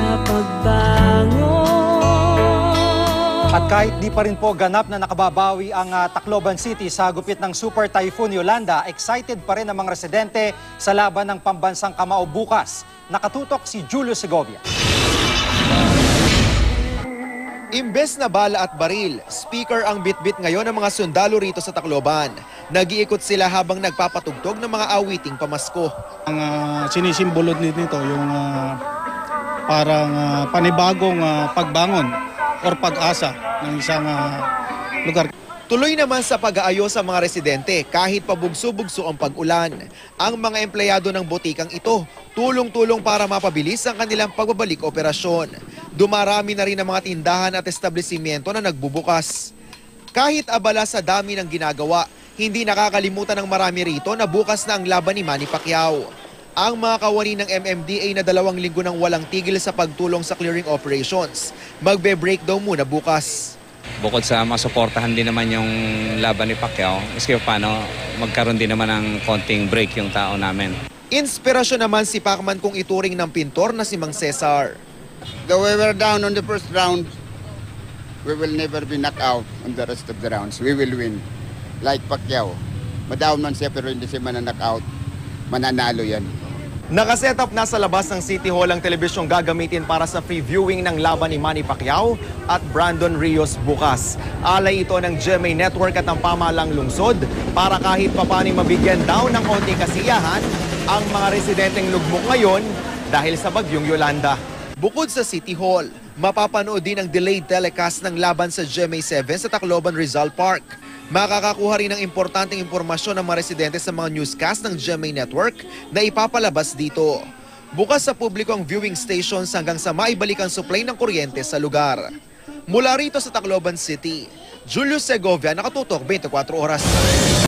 At kahit di pa rin po ganap na nakababawi ang Tacloban City sa gupit ng Super Typhoon Yolanda, excited pa rin ang mga residente sa laban ng pambansang kamao bukas. Nakatutok si Julio Segovia. Imbes na bala at baril, speaker ang bitbit ngayon ng mga sundalo rito sa Tacloban. Nag-iikot sila habang nagpapatugtog ng mga awiting pamasko. Ang sinisimbolo nito yung parang panibagong pagbangon or pag-asa ng isang lugar. Tuloy naman sa pag-aayos sa mga residente kahit pabugso-bugso ang pag-ulan. Ang mga empleyado ng butikang ito, tulong-tulong para mapabilis ang kanilang pagbabalik operasyon. Dumarami na rin ang mga tindahan at establishmento na nagbubukas. Kahit abala sa dami ng ginagawa, hindi nakakalimutan ng marami rito na bukas na ang laban ni Manny Pacquiao. Ang mga kawani ng MMDA na 2 linggo nang walang tigil sa pagtulong sa clearing operations, magbe-breakdown muna bukas. Bukod sa masuportahan din naman yung laban ni Pacquiao, iski paano magkaroon din naman ng konting break yung tao namin. Inspirasyon naman si Pacman kung ituring ng pintor na si Mang Cesar. Though we were down on the first round, we will never be knocked out on the rest of the rounds. We will win. Like Pacquiao. Madaon man siya pero hindi siya mananknock-out. Mananalo yan. Nakaset up na sa labas ng City Hall ang telebisyong gagamitin para sa free viewing ng laban ni Manny Pacquiao at Brandon Rios bukas. Alay ito ng GMA Network at ng pamahalang lungsod para kahit papani mabigyan daw ng konting kasiyahan ang mga residenteng lugmok ngayon dahil sa bagyong Yolanda. Bukod sa City Hall, mapapanood din ang delayed telecast ng laban sa GMA 7 sa Tacloban Rizal Park. Makakakuha rin ng importanteng impormasyon ng mga residente sa mga newscast ng GMA Network na ipapalabas dito. Bukas sa publiko ang viewing stations hanggang sa maibalik ang supply ng kuryente sa lugar. Mula rito sa Tacloban City, Julio Segovia, Nakatutok 24 Oras.